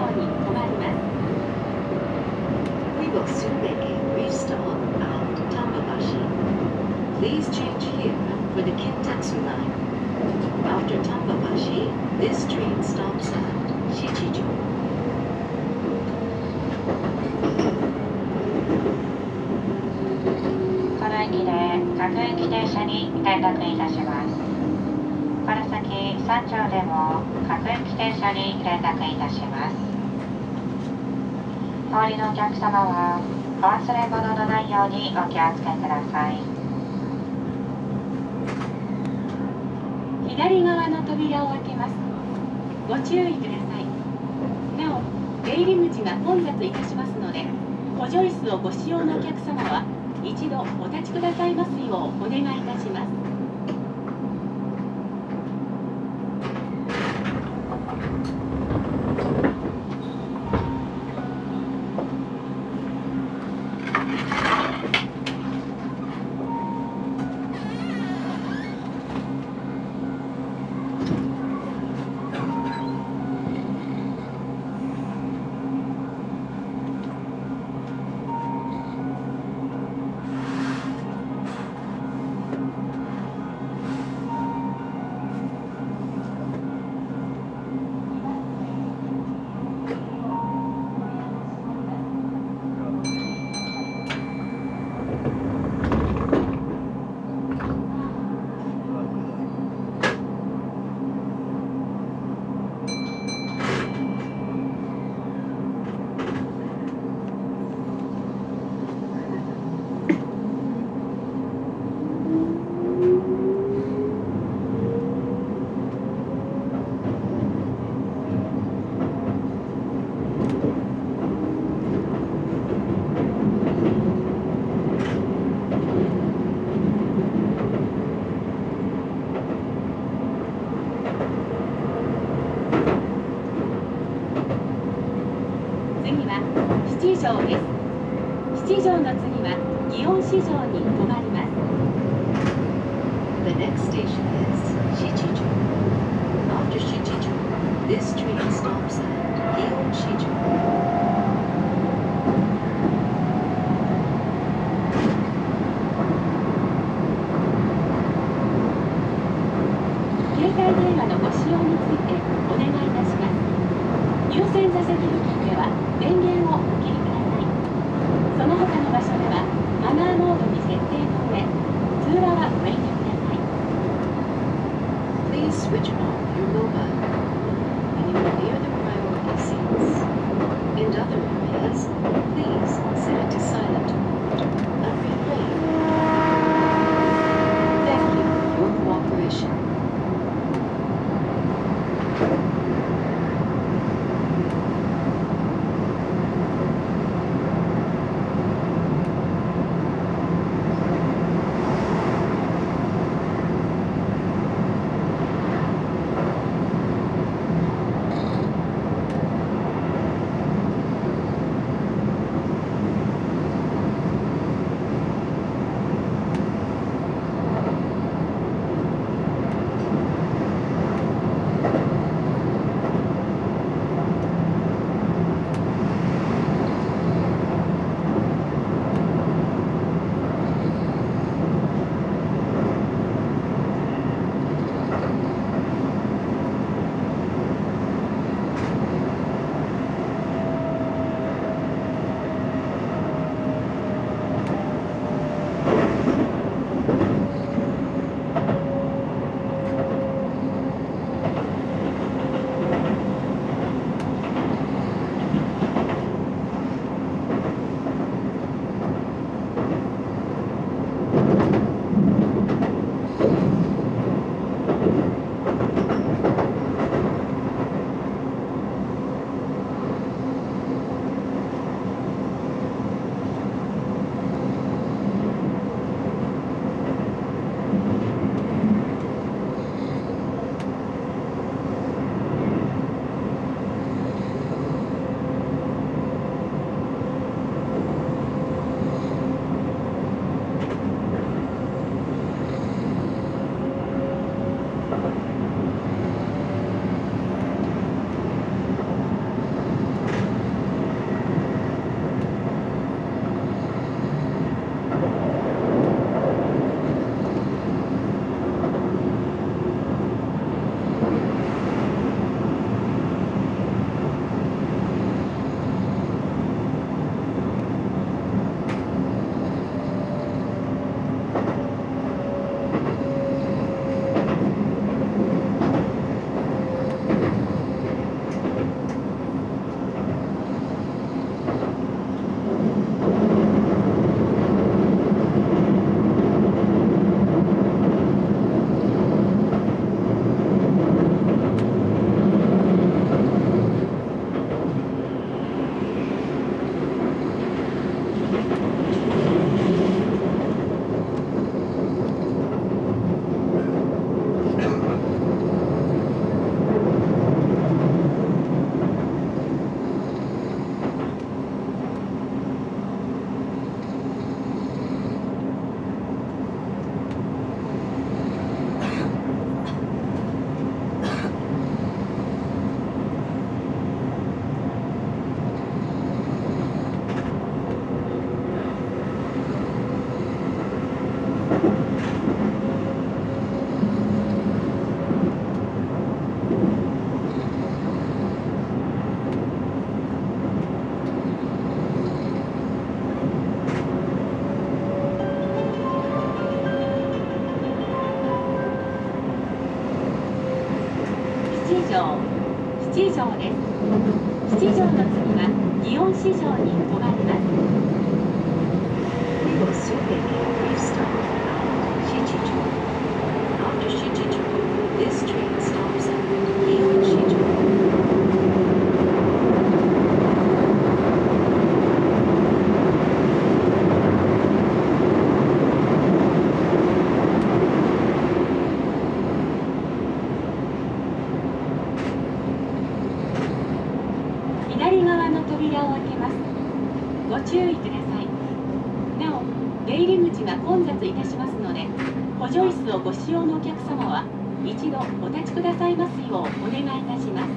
に止まります。 We will soon make a brief stop at Tambabashi. Please change here for the Kintetsu line. After Tambabashi, this train stops at Shichijo. この駅で各駅停車に連絡いたします。この先3丁でも各駅停車に連絡いたします。お降りのお客様はお忘れ物のないようにお気をつけください。 左側の扉を開けます。ご注意ください。なお、出入り口が混雑いたしますので、補助椅子をご使用のお客様は一度お立ちくださいますようお願いいたします。七条です。七条の次は祇園四条に止まります。 The next station is Shichijo. After Shichijo, this train stops at Gion Shijo. 携帯電話のご使用についてお願いいたします。優先座席付近では電源をお切りください。その他の場所ではマナーモードに設定の上、通話はおやめください。 Please switch off your mobile when you are near the priority seats. 市場に止まります。 We will soon begin restart at Shichijo. After Shichijo, this train stops at Gion-Shijo. 左側の扉を開けます。ご注意ください。なお、出入り口が混雑いたしますので、補助椅子をご使用のお客様は一度お立ちくださいますようお願いいたします。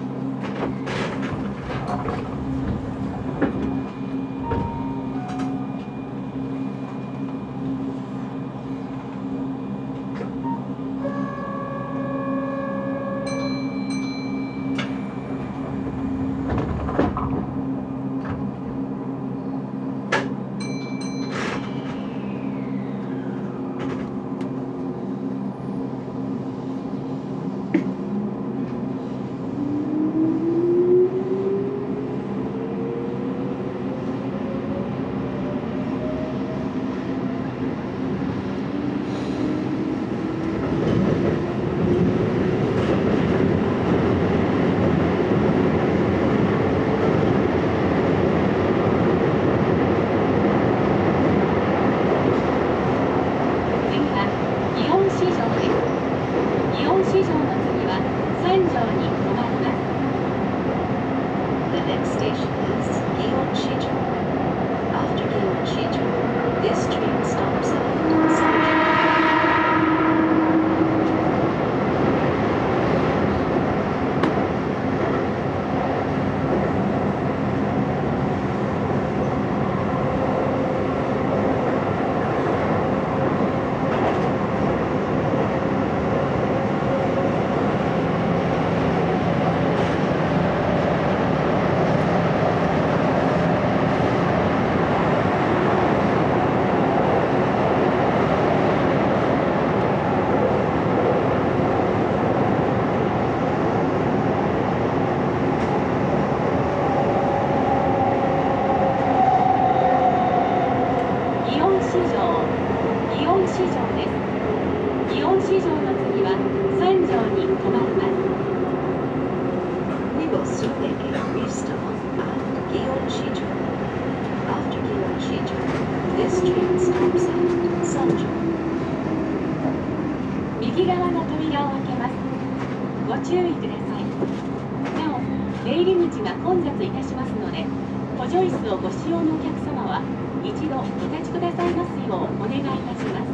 右側の扉を開けます。ご注意ください。なお、出入り口が混雑いたしますので、補助椅子をご使用のお客様は一度お立ちくださいますようお願いいたします。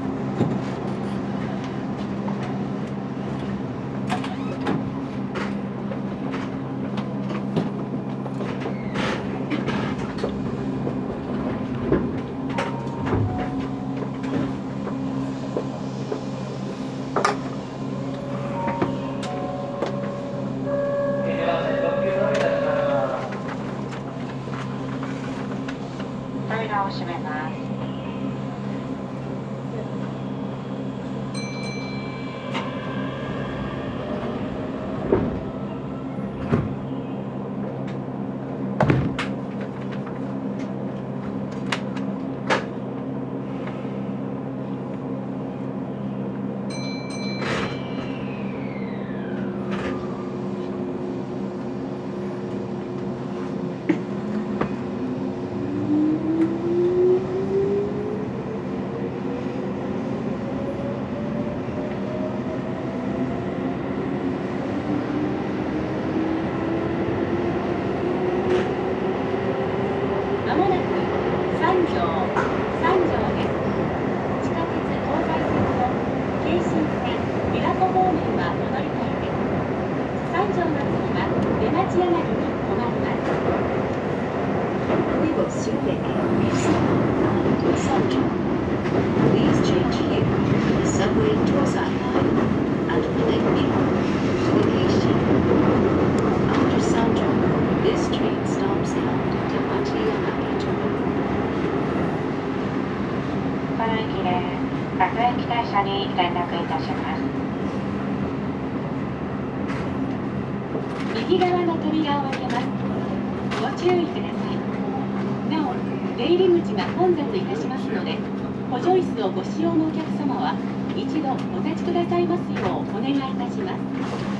扉を閉めます。各駅停車に連絡いたします。 右側の扉を開けます。ご注意ください。 出入り口が混雑いたしますので、補助椅子をご使用のお客様は一度お立ちくださいますようお願いいたします。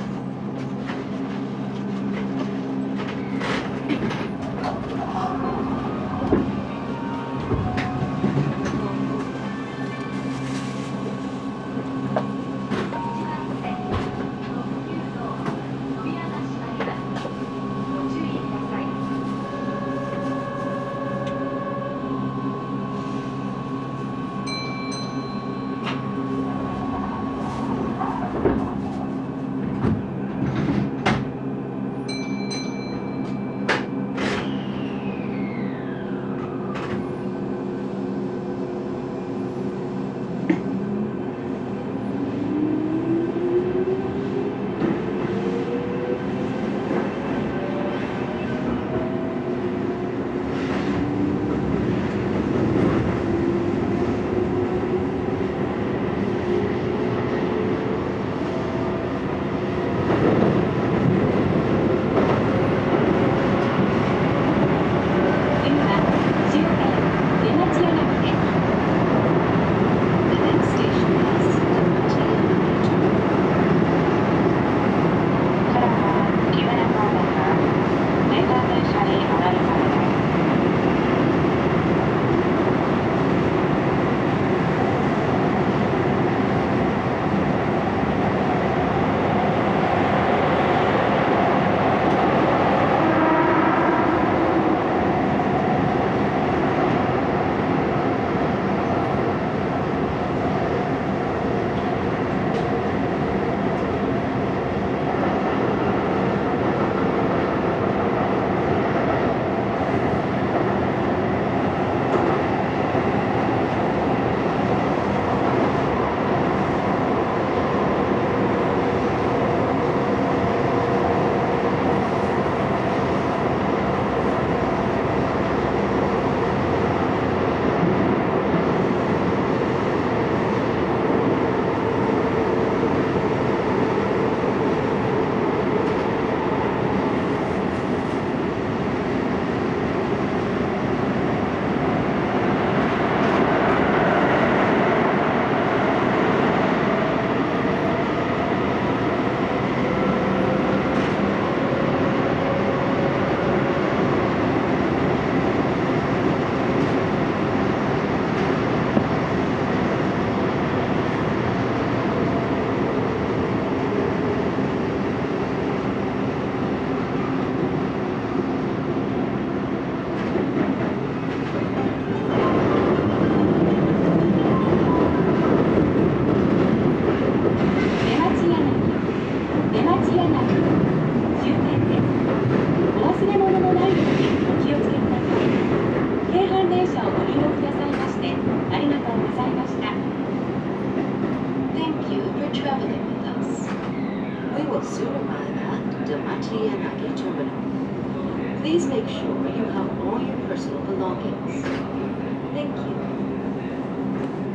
Please make sure you have all your personal belongings. Thank you.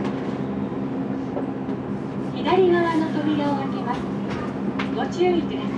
左側の扉を開けます。ご注意ください。